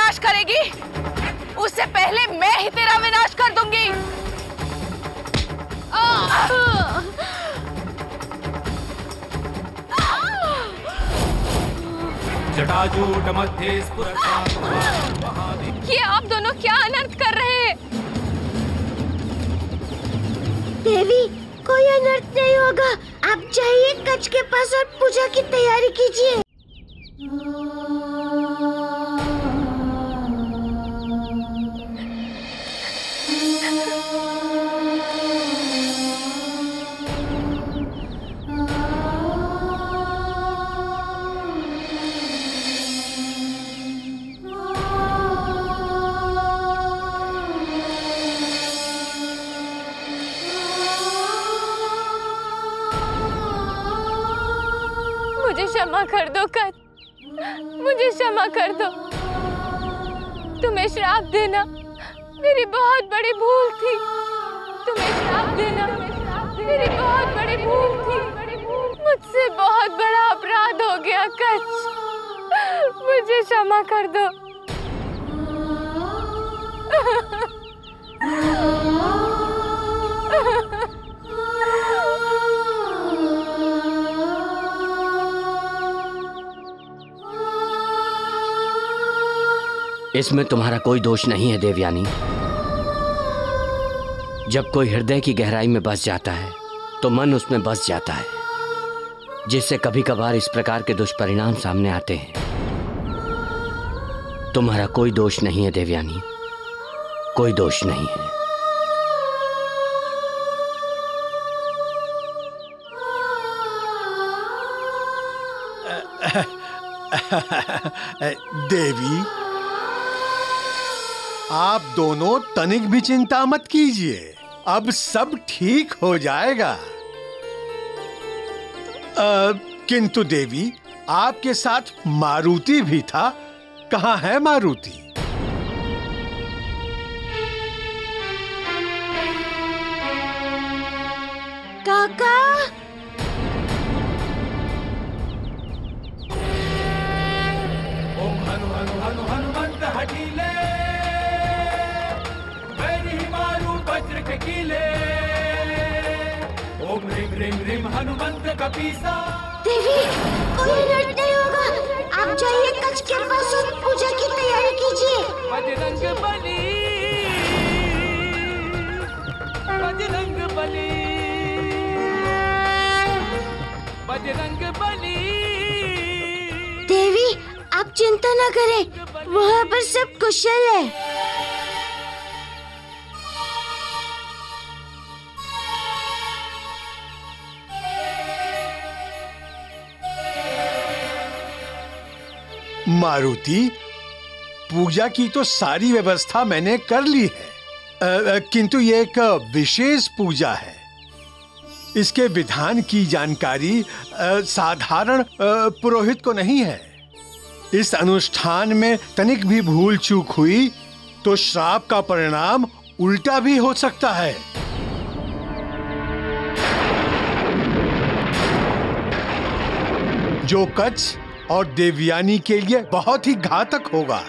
विनाश करेगी, उससे पहले मैं ही तेरा विनाश कर दूंगी। जटाजूट मध्य ये आप दोनों क्या अनर्थ कर रहे हैं? देवी, कोई अनर्थ नहीं होगा। आप जाइए कच्छ के पास और पूजा की तैयारी कीजिए। मुझे क्षमा कर दो कच्छ, मुझे क्षमा कर दो। तुम्हें श्राप देना मेरी बहुत बड़ी भूल थी। तुम्हें श्राप देना मेरी बहुत बड़ी भूल थी। मुझसे बहुत बड़ा अपराध हो गया कच्छ, मुझे क्षमा कर दो। इसमें तुम्हारा कोई दोष नहीं है देवयानी। जब कोई हृदय की गहराई में बस जाता है तो मन उसमें बस जाता है, जिससे कभी कभार इस प्रकार के दुष्परिणाम सामने आते हैं। तुम्हारा कोई दोष नहीं है देवयानी, कोई दोष नहीं है। देवी, आप दोनों तनिक भी चिंता मत कीजिए, अब सब ठीक हो जाएगा। किंतु देवी, आपके साथ मारुति भी था, कहाँ है मारुति? काका, ओम हनु हनु हनु हनुमंत हठीले, वैरी मारू वज्र के कीले। ओम ह्रीम ह्रीम ह्रीम हनुमंत कपीसा। देवी, कोई अनर्थ नहीं होगा। आप जाइए कच्छ के पास और पूजा की तैयारी कीजिए। बजरंग बली, बजरंग बली, बजरंग बली। देवी, आप चिंता न करें, वहाँ पर सब कुशल है। मारुति, पूजा की तो सारी व्यवस्था मैंने कर ली है, किंतु ये एक विशेष पूजा है। इसके विधान की जानकारी साधारण पुरोहित को नहीं है। इस अनुष्ठान में तनिक भी भूल चूक हुई तो श्राप का परिणाम उल्टा भी हो सकता है। जो कच्छ और देवयानी के लिए बहुत ही घातक होगा।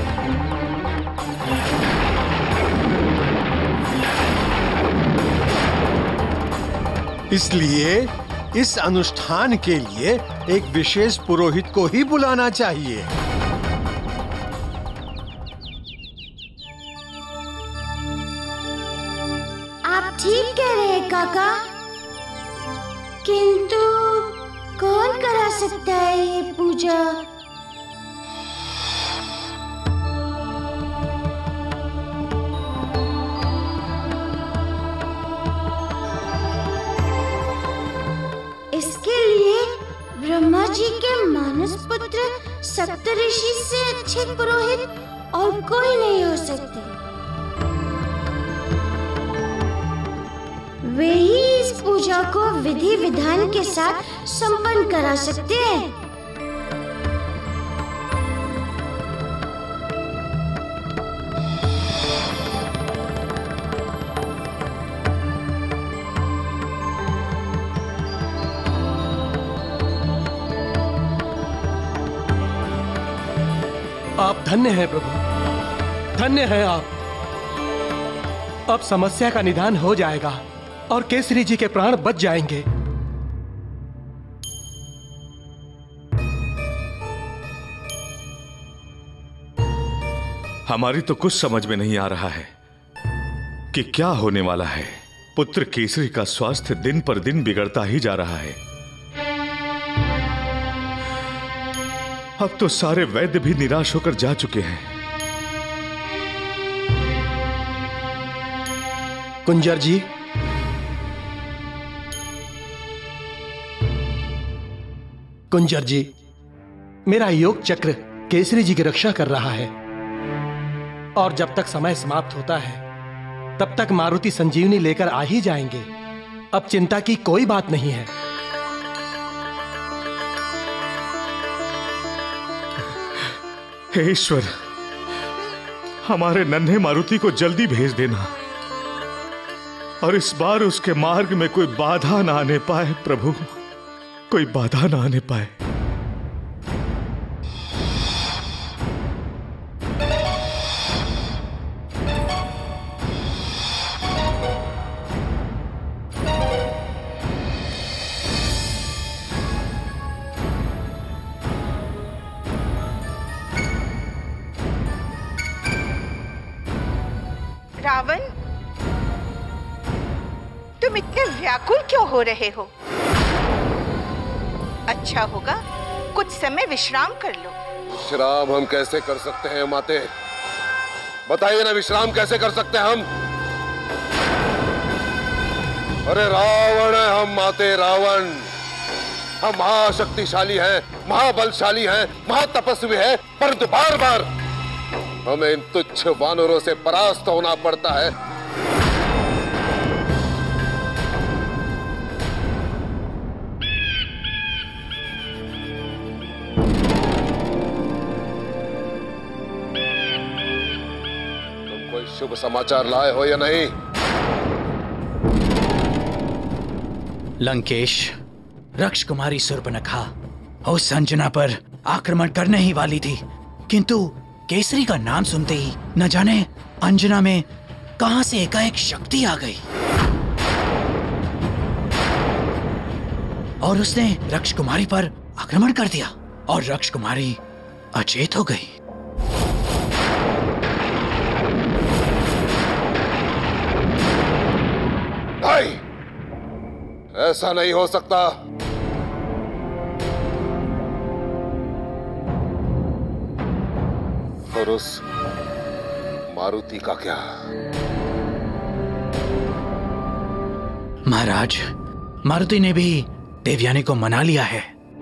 इसलिए इस अनुष्ठान के लिए एक विशेष पुरोहित को ही बुलाना चाहिए। आप ठीक कह रहे हैं काका, किंतु कौन करा सकता है ये पूजा? इसके लिए ब्रह्मा जी के मानस पुत्र सप्तऋषि से अच्छे पुरोहित और कोई नहीं हो सकते। वे ही इस पूजा को विधि विधान के साथ संपन्न करा सकते हैं। आप धन्य हैं प्रभु। धन्य हैं आप। अब समस्या का निदान हो जाएगा और केसरी जी के प्राण बच जाएंगे। हमारी तो कुछ समझ में नहीं आ रहा है कि क्या होने वाला है। पुत्र केसरी का स्वास्थ्य दिन पर दिन बिगड़ता ही जा रहा है। अब तो सारे वैद्य भी निराश होकर जा चुके हैं। कुंजर जी, कुंजर जी, मेरा योग चक्र केसरी जी की रक्षा कर रहा है और जब तक समय समाप्त होता है तब तक मारुति संजीवनी लेकर आ ही जाएंगे। अब चिंता की कोई बात नहीं है। हे ईश्वर, हमारे नन्हे मारुति को जल्दी भेज देना और इस बार उसके मार्ग में कोई बाधा ना आने पाए। प्रभु, कोई बाधा ना आने पाए। रावण, तुम इतने व्याकुल क्यों हो रहे हो? अच्छा होगा कुछ समय विश्राम कर लो। विश्राम हम कैसे कर सकते हैं माते? बताइए ना, विश्राम कैसे कर सकते हैं हम? अरे रावण है हम माते, रावण। हम महाशक्तिशाली हैं, महाबलशाली हैं, महातपस्वी हैं, परंतु बार बार हमें इन तुच्छ वानरों से परास्त होना पड़ता है। तुम कोई शुभ समाचार लाए हो या नहीं? लंकेश, रक्ष कुमारी शूर्पणखा उस अंजना पर आक्रमण करने ही वाली थी, किंतु केसरी का नाम सुनते ही न जाने अंजना में कहां से एकाएक शक्ति आ गई और उसने रक्ष कुमारी पर आक्रमण कर दिया और रक्ष कुमारी अचेत हो गई। भाई, ऐसा नहीं हो सकता। और उस मारुति का क्या? महाराज, मारुति ने भी देवयानी को मना लिया है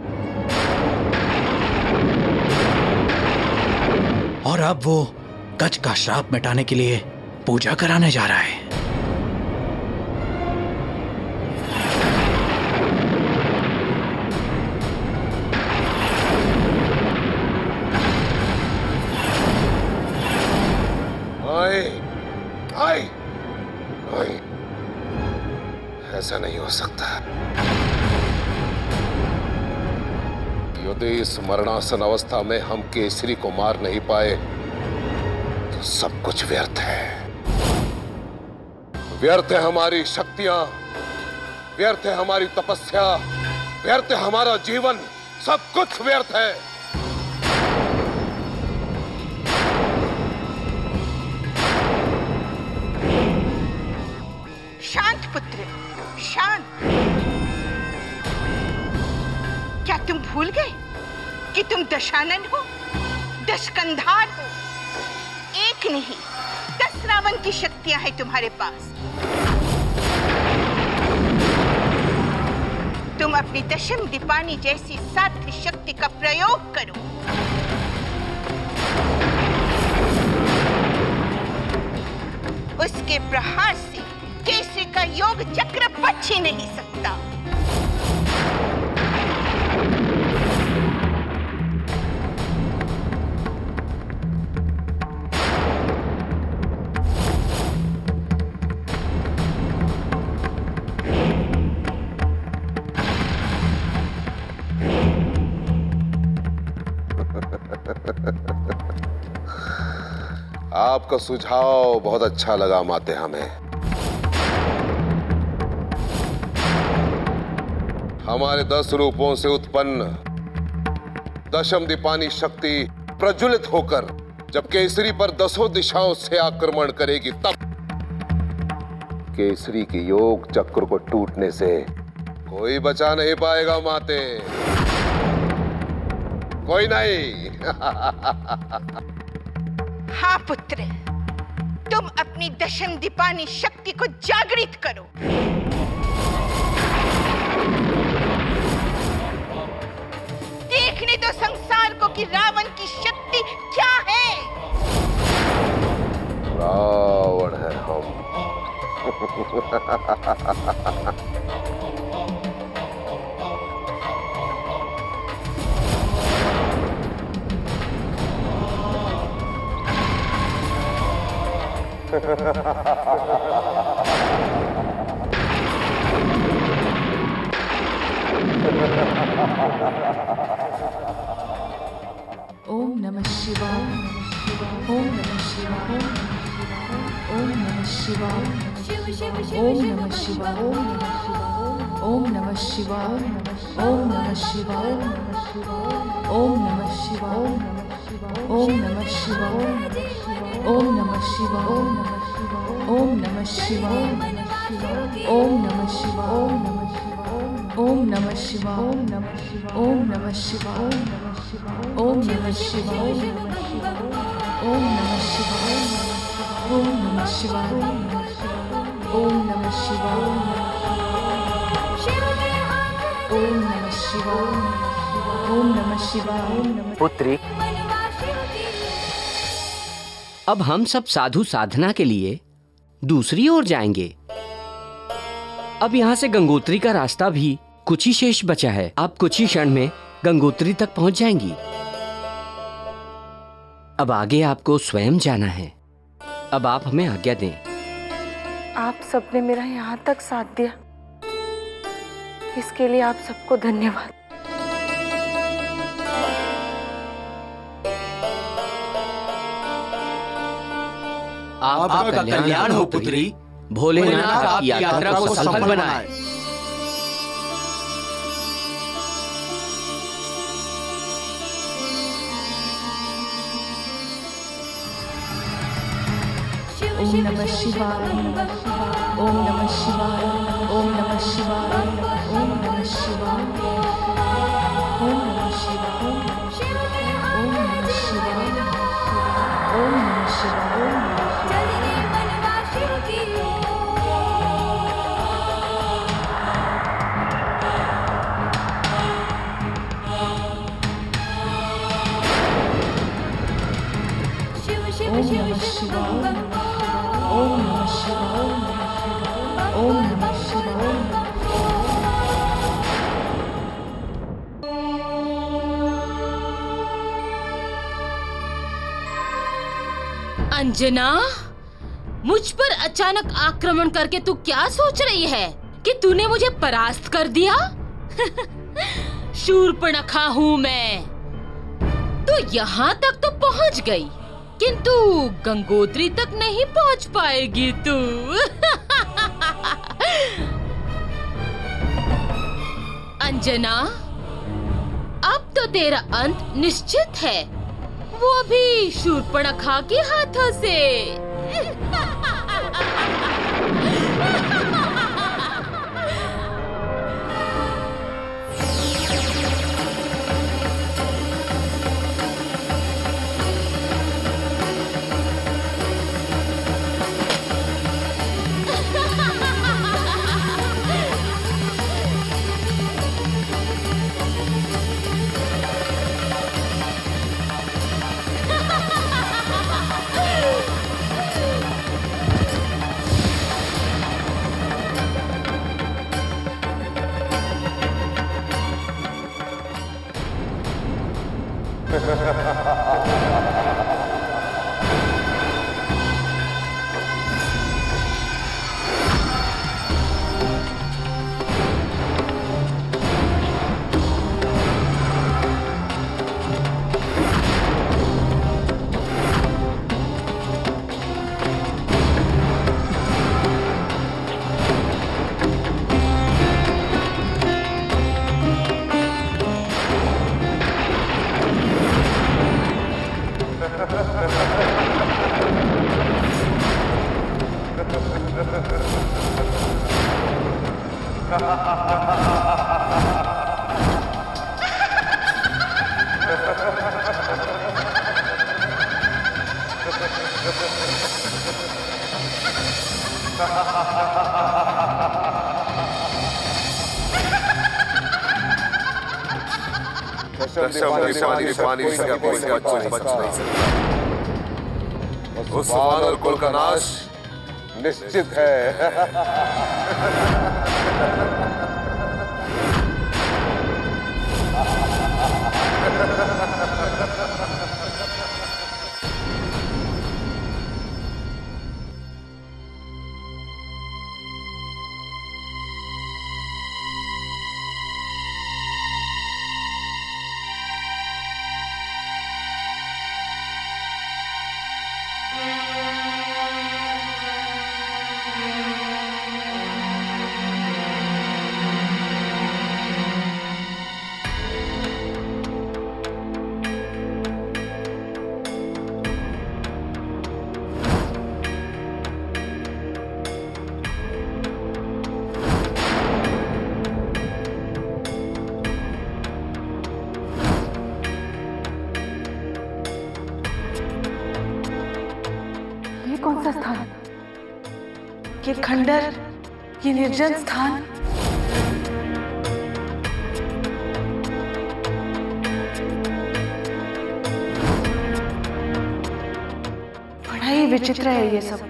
और अब वो कच का श्राप मिटाने के लिए पूजा कराने जा रहा है। ऐसा नहीं हो सकता। यदि इस मरणासन अवस्था में हम केसरी को मार नहीं पाए तो सब कुछ व्यर्थ है। व्यर्थ है हमारी शक्तियां, व्यर्थ है हमारी तपस्या, व्यर्थ है हमारा जीवन, सब कुछ व्यर्थ है। शांत पुत्र, शांत। क्या तुम भूल गए कि तुम दशानन हो, दशकंधार हो? एक नहीं 10 रावण की शक्तियां हैं तुम्हारे पास। तुम अपनी दशम दीपानी जैसी साध्य शक्ति का प्रयोग करो। उसके प्रहार से केसरी का योग चक्र बच ही नहीं सकता। आपका सुझाव बहुत अच्छा लगा माते हमें। हमारे 10 रूपों से उत्पन्न दशम दीपानी शक्ति प्रज्वलित होकर जब केसरी पर 10 दिशाओं से आक्रमण करेगी, तब केसरी के योग चक्र को टूटने से कोई बचा नहीं पाएगा माते, कोई नहीं। हाँ पुत्र, तुम अपनी दशम दीपानी शक्ति को जागृत करो। देखने दो संसार को कि रावण की शक्ति क्या है। रावण है हम। ओम नमः शिवाय, ओम नमः शिवाय, ओम नमः शिवाय, ओम नमः शिवाय, ओम नमः शिवाय, ओम नमः शिवाय, ओम नमः शिवाय, ओम नमः शिवाय, ओम नमः शिवाय, ओम नमः शिवाय, ओम नमः शिवाय, ओम नमः शिवाय, ओम नमः शिवाय, ओम नमः शिवाय, ओम नमः शिवाय, ओम नमः शिवाय, ओम नमः शिवाय, ओम नमः शिवाय, ओम नमः शिवाय। पुत्री, अब हम सब साधु साधना के लिए दूसरी ओर जाएंगे। अब यहाँ से गंगोत्री का रास्ता भी कुछ ही शेष बचा है। आप कुछ ही क्षण में गंगोत्री तक पहुंच जाएंगी। अब आगे आपको स्वयं जाना है। अब आप हमें आज्ञा दें। आप सबने मेरा यहाँ तक साथ दिया, इसके लिए आप सबको धन्यवाद। आपका कल्याण हो पुत्री। भोलेनाथ आपकी यात्रा को सफल बनाए। ओम नमः शिवाय, ओम नमः शिवाय, ओम नमः शिवाय, ओम नमः शिवाय, ओम नमः शिवाय, ओम नमः शिवाय, ओम नमः शिवाय। ओम नमः शिवाय, ओम नमः शिवाय, ओम नमः शिवाय। अंजना, मुझ पर अचानक आक्रमण करके तू क्या सोच रही है कि तूने मुझे परास्त कर दिया? शूर्पणखा हूँ मैं। तू यहाँ तक तो पहुँच गई, किंतु गंगोत्री तक नहीं पहुंच पाएगी तू। अंजना, अब तो तेरा अंत निश्चित है, वो भी शूर्पणखा के हाथों से। उस वानर कुल का नाश निश्चित है। कौन सा स्थान? ये खंडर, ये निर्जन स्थान। बड़ा ही विचित्र है ये सब।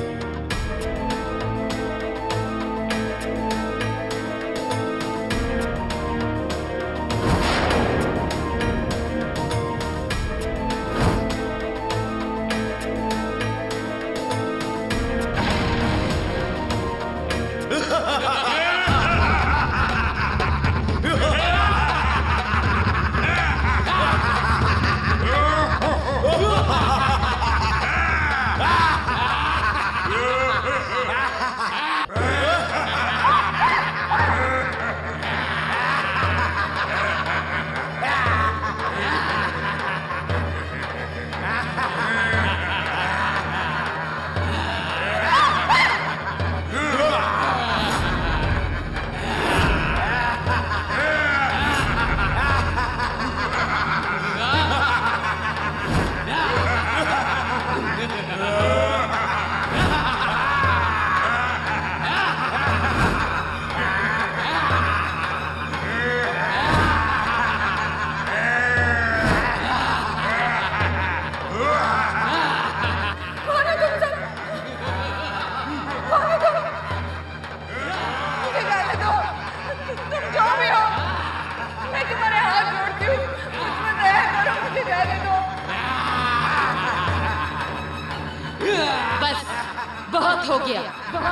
बहुत हो गया।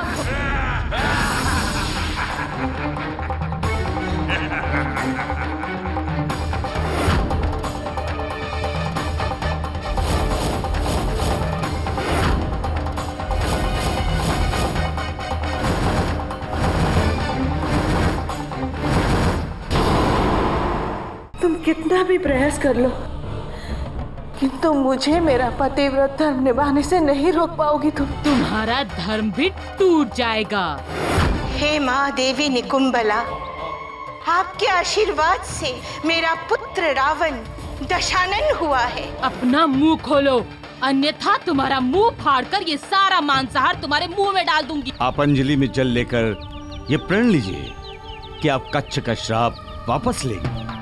तुम कितना भी प्रयास कर लो, किंतु मुझे मेरा पतिव्रत धर्म निभाने से नहीं रोक पाओगी तुम। तुम्हारा धर्म भी टूट जाएगा। हे माँ देवी निकुंबला, आपके आशीर्वाद से मेरा पुत्र रावण दशानन हुआ है। अपना मुंह खोलो, अन्यथा तुम्हारा मुंह फाड़कर ये सारा मांसाहार तुम्हारे मुंह में डाल दूंगी। आप अंजलि में जल लेकर ये प्रण लीजिए कि आप कच्छ का श्राप वापस लेंगे।